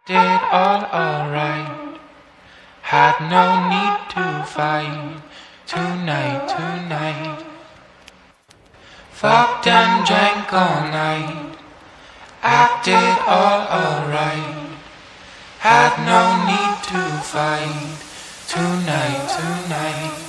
Did all alright, had no need to fight. Tonight, fucked and drank all night, acted all alright, had no need to fight. Tonight.